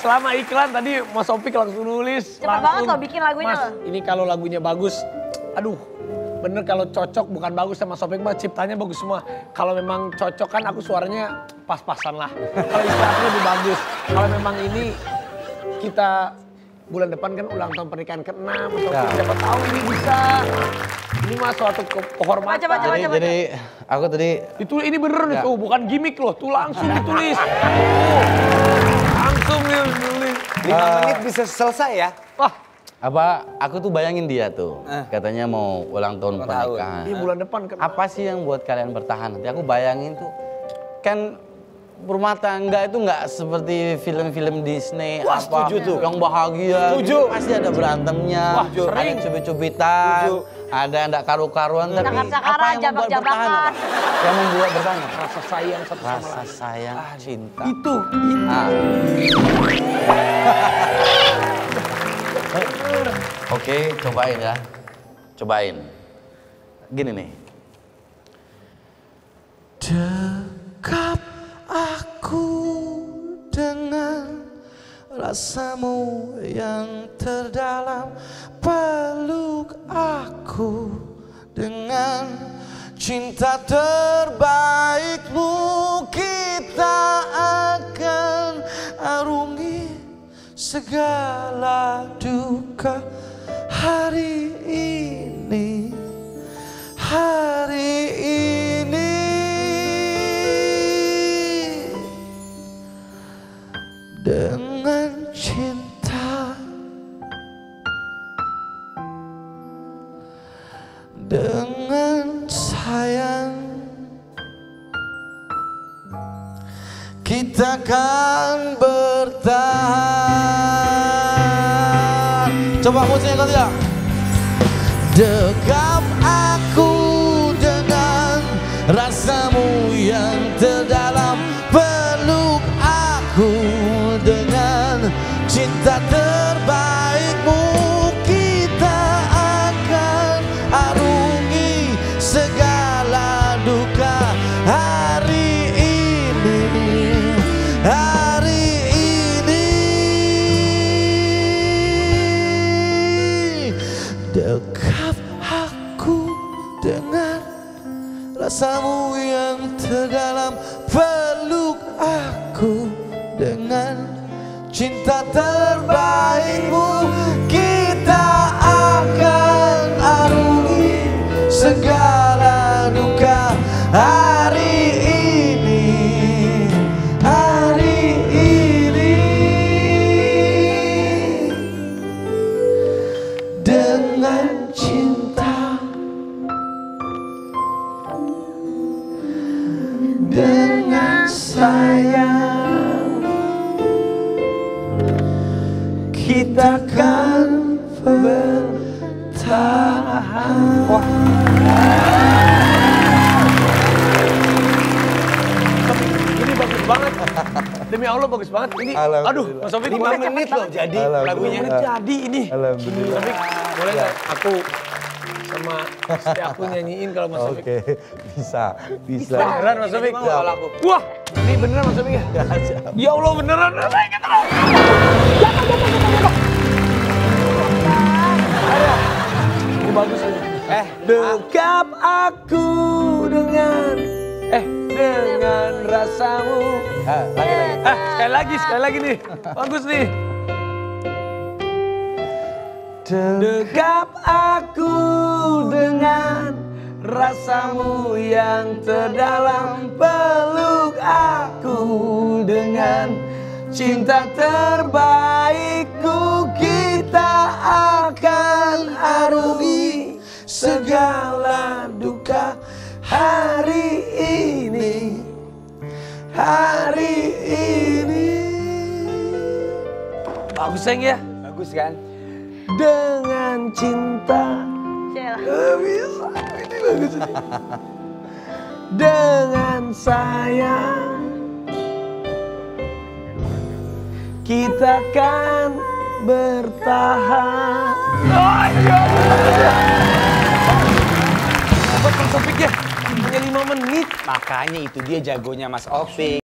selama iklan tadi Mas Opik langsung nulis. Cepet banget loh bikin lagunya Mas, loh. ini kalau lagunya bagus, aduh bener kalau cocok bukan bagus sama Mas Opik mah ciptanya bagus semua. Kalau memang cocok kan aku suaranya pas-pasan lah. Kalau istilahnya lebih bagus. Kalau memang ini kita bulan depan kan ulang tahun pernikahan ke-6. Mas Opik siapa tahu ini bisa. Ini mah suatu kehormatan. Coba. Jadi aku tadi Itu ini bener nih tuh, bukan gimmick loh, tuh langsung ditulis. Langsung ditulis. 5 menit bisa selesai ya? Wah, aku tuh bayangin dia tuh, katanya mau ulang tahun pernikahan. ini bulan depan kan. Apa sih yang buat kalian bertahan? Nanti aku bayangin tuh, kan rumah tangga itu nggak seperti film-film Disney. Wah, apa setuju tuh. yang bahagia. Setuju. Gitu. Pasti ada berantemnya, Wah, ada sering. cubit-cubitan, ada enggak karu-karuan. Tapi Sakar-sakaran, apa yang membuat bertahan? jabak-jabakan. Apa? Yang membuat bertahan? Rasa sayang satu sama Rasa lain. sayang, cinta. Itu. Ah. Oke, cobain ya. Cobain. Gini nih. Dekap aku dengan rasamu yang terdalam, peluk aku dengan cinta terbaikmu, kita akan arungi segala duka hari ini, hari ini. Dengan cinta, dengan sayang, kita kan bertahan. Coba musiknya kau tidak? Dekap aku dengan rasamu yang terdalam, peluk aku dengan cinta terbaikmu, kita akan arungi segala duka hari ini, hari ini. Dekap aku dengan rasamu yang terdalam, peluk aku dengan cinta terbaikmu, kita akan arungi segala duka hari ini, hari ini. Dengan cinta, dengan sayang, kita kan bertahan. Wah. Ini bagus banget. Demi Allah bagus banget. Ini, aduh, Mas Opik 5 menit loh jadi lagunya. Jadi ini. Alhamdulillah. Mas Opik, boleh nggak aku sama istri aku nyanyiin kalau Mas Opik? Oke, bisa. Beneran Mas Opik? Gimana kalau aku? Wah, ini beneran Mas Opik ya? Ya Allah beneran. Ini bagus ini. Dekap aku dengan rasamu. Sekali lagi nih. Bagus nih. Dekap aku dengan rasamu yang terdalam, peluk aku dengan cinta terbaikku, kita akan arungi segala duka hari ini, hari ini. Bagus sayang ya? Bagus kan? Dengan cinta. Cel. Bisa, ini bagus. Dengan sayang, kita kan bertahan. Oh, ya. Dapat Mas Opik ya, hanya 5 menit. Makanya itu dia jagonya Mas Opik.